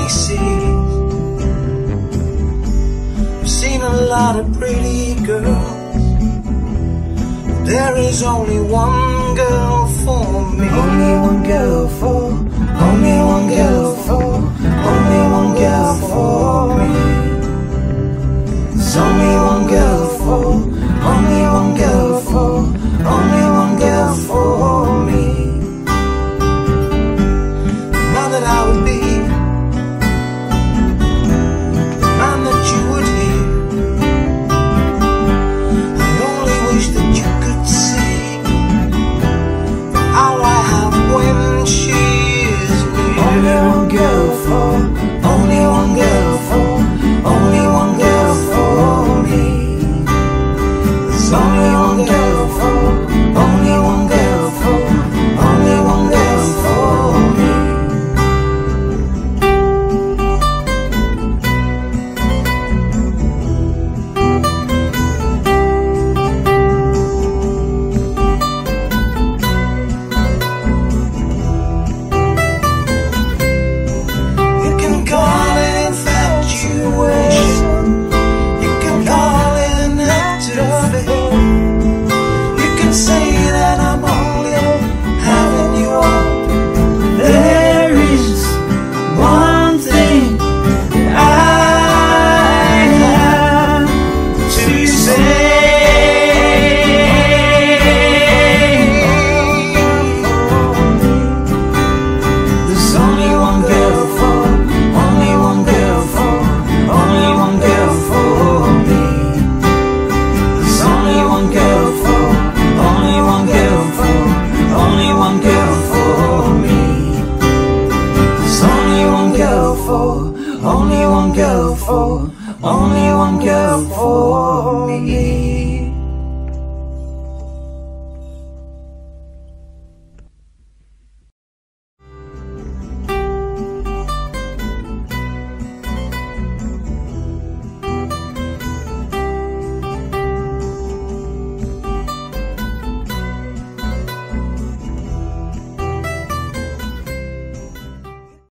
many seas. I've seen a lot of pretty girls. There is only one girl for me. Only one girl for, only one girl for, only one girl for me. There's only one girl for, only one girl for, only one girl for me. The man that I would be, the man that you would hear. I only wish that you could see how I have when she is near. Only one girl for, only one girl for, only one girl for me. There's only one girl for, only one girl for, only one girl for me. You can call it infatuation, you can call it an act of fate. You can say that I'm only having you up. There is one thing that I have to say. There's only one girl for, only one girl for, only one girl for me. There's only one girl for, only one girl for, only one girl for me. There's only one girl for, only one girl for, only one girl for me.